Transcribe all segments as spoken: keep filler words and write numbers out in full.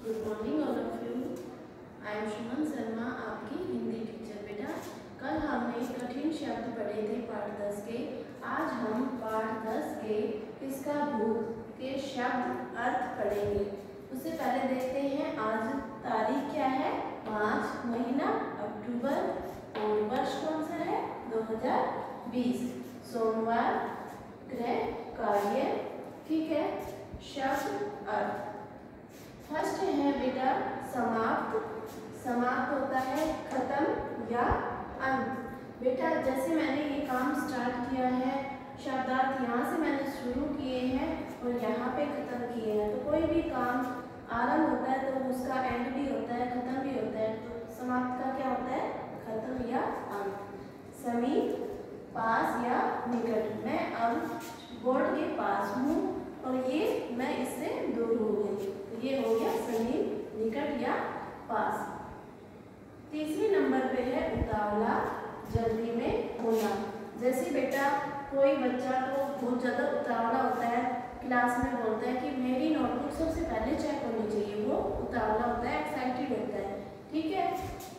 Good morning all of you. I am Suman Sharma, आपकी Hindi teacher. बेटा, कल हमने कठिन शब्द पढ़े थे पाठ दस के। आज हम पाठ दस के किसका भूत के शब्द अर्थ पढ़ेंगे। उससे पहले देखते हैं आज तारीख क्या है। पाँच महीना अक्टूबर और वर्ष कौन सा है, दो हजार बीस। सोमवार, ग्रह, कार्य, ठीक है। शब्द अर्थ फर्स्ट है बेटा समाप्त। समाप्त होता है खत्म या अंत। बेटा जैसे मैंने ये काम स्टार्ट किया है, शब्दार्थ यहाँ से मैंने शुरू किए हैं और यहाँ पे खत्म किए हैं। तो कोई भी काम आरंभ होता है तो उसका एंड भी होता है, खत्म भी होता है। तो समाप्त का क्या होता है, खत्म या अंत। समीप, पास या निकट। मैं अब बोर्ड के पास हूँ और ये मैं इससे दूर हो गई, तो ये हो गया समीप, निकट या पास। तीसरे नंबर पे है उतावला, जल्दी में होना। जैसे बेटा कोई बच्चा तो बहुत ज़्यादा उतावला होता है, क्लास में बोलता है कि मेरी नोटबुक सबसे पहले चेक होनी चाहिए, वो उतावला होता है, एक्साइटेड होता है, ठीक है।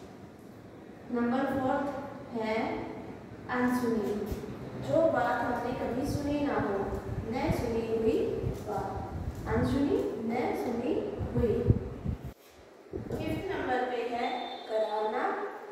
नंबर फोर्थ है अनसुनी। जो बात हमने कभी सुनी ना हो, न सुनी हुई बात, अनसुनी न सुनी हुई। फिफ्थ नंबर पे है कराहना,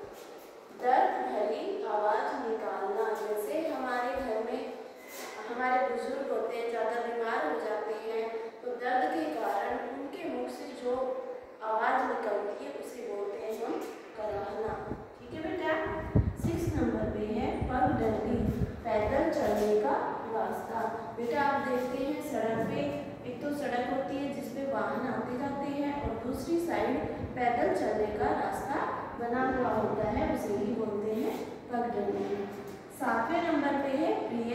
दर्द भरी आवाज निकालना। जैसे हमारे घर में हमारे बुजुर्ग होते हैं, ज़्यादा बीमार हो जाते हैं, तो दर्द के कारण उनके मुख से जो आवाज़ निकलती है उसे बोलते हैं हम कराहना, ठीक है बेटा। सिक्स नंबर पे है पगडंडी, पैदल चलने का रास्ता। बेटा आप देखते हैं सड़क पे एक तो सड़क होती है जिसपे वाहन आते जाते हैं और दूसरी साइड पैदल चलने का रास्ता बना हुआ होता है, उसे ही बोलते हैं पगडंडी। सातवें नंबर पे है प्रिय।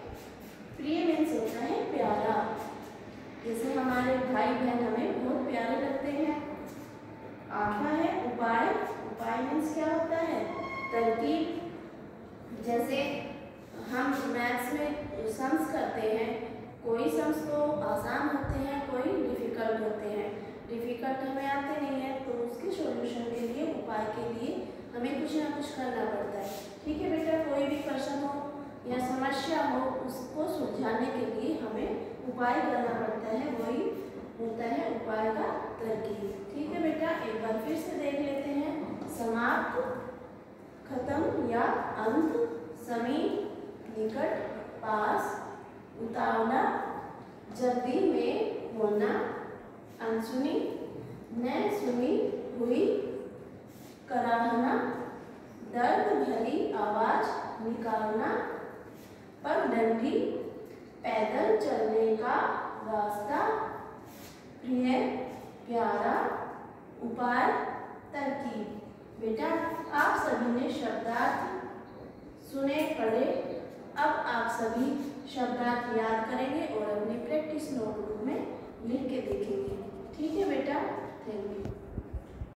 प्रिय मीन्स होता है प्यारा। जैसे हमारे भाई बहन हमें बहुत प्यारे लगते हैं। आठवां है उपाय। उपाय मीन्स क्या होता है, तरकीब। जैसे हम मैथ्स में सम्स करते हैं, कोई सम्स तो आसान होते हैं, कोई डिफ़िकल्ट होते हैं। डिफ़िकल्ट हमें आते नहीं है तो उसके सॉल्यूशन के लिए, उपाय के लिए हमें कुछ ना कुछ करना पड़ता है, ठीक है बेटा। कोई भी प्रश्न हो या समस्या हो, उसको सुलझाने के लिए हमें उपाय करना पड़ता है, वही होता है उपाय का तरकीब, ठीक है बेटा। एक बार फिर से देख लेते हैं। समाप्त, खत्म या अंत, समीप, निकट, पास, उतावला, जल्दी में होना, अनसुनी, न सुनी हुई, कराहना, दर्द भरी आवाज निकालना, पगडंडी, पैदल चलने का रास्ता, प्रिय प्यारा, उपाय, तरकीब। बेटा आप सभी ने शब्दार्थ सुने पढ़े, अब आप सभी शब्दार्थ याद करेंगे और अपनी प्रैक्टिस नोटबुक में लिख के देखेंगे, ठीक है बेटा। Thank you.